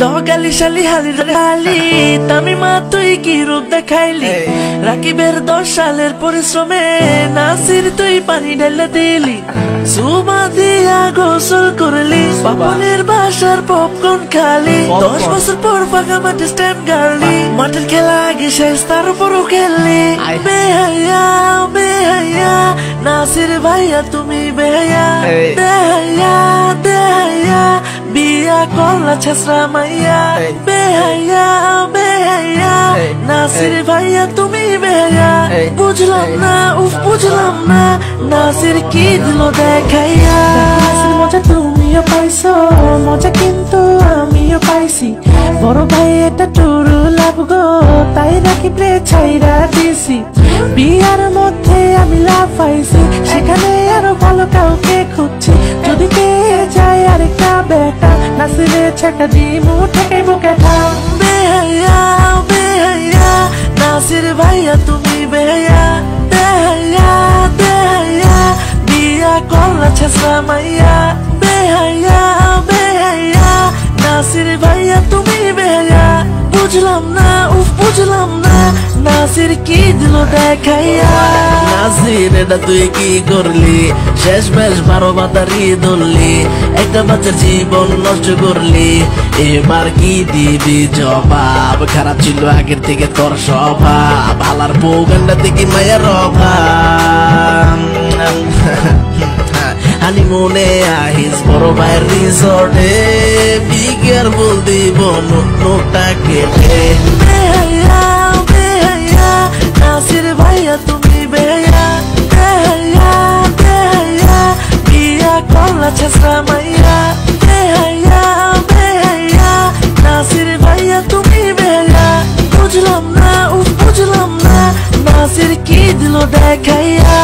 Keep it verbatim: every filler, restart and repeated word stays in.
লগালি শালি হালি হালি তামি মা তুই কি রূপ দেখাইলি রাকিবের দশ সালের পরিশ্রমে নাসির তুই পানি ঢেলে দিলি সুমা দিয়া গোসল করলি পাপনের বাসার পপকর্ন খালি দশ বছর পর ফাঁকা মাঠে স্ট্যান্ড গাড়লি মাঠের খেলা আগে শেষ তার উপরও খেললি বেহাইয়া বেহাইয়া নাসির ভাইয়া তুমি বেহাইয়া দেহাইয়া দেহাইয়া বিয়া করলা ছেসরা মাইয়া বেহাইয়া বেহাইয়া নাসির ভাইয়া তুমি বেহাইয়া বুঝলাম না উফ বুঝলাম না নাসির কি দিল দেখাইয়া মজা তুমিও পাইছো মজা কিন্তু আমিও পাইছি বড় ভাই এটা টুরু লাভ গো তাই রাকিব রে ছাইরা দিছি বিয়ার মধ্যে আমি লাভ পাইছি সেখানে আরো ভালো কাউকে খুঁজছি যদি পেয়ে যায় আরেকটা বেটা নাসিরে ছেকা দিমু ঠেকাই বুকেটা বেহাইয়া বেহাইয়া নাসির ভাইয়া তুমি বেহাইয়া দেহাইয়া দেহাইয়া বিয়া করলা ছেসরা মাইয়া বেহাইয়া বেহাইয়া নাসির ভাইয়া তুমি বেহাইয়া বুঝলাম না উফ বুঝলাম না নাসির কি দিল দেখাইয়া নাসির এটা তুই কি করলি শেষ বেশ বারো বাতারি ধরলি একটা বাচ্চার জীবন নষ্ট করলি এবার কি দিবি জবাব খারাপ ছিল আগের থেকে তোর স্বভাব হালার বউ গান্ডা থেকে মায়ের অভাব হানিমুনে আহিস বড় ভাইয়ের রিসর্টে বিকের বল দিব নোটটা কেটে বেহাইয়া বেহাইয়া নাসির ভাইয়া তুমি বেহাইয়া বেহাইয়া বেহাইয়া বিয়া করলা ছেসরা মাইয়া বেহাইয়া বেহাইয়া নাসির ভাইয়া তুমি বেহাইয়া বুঝলাম না উফ বুঝলাম না নাসির কি দিল দেখাইয়া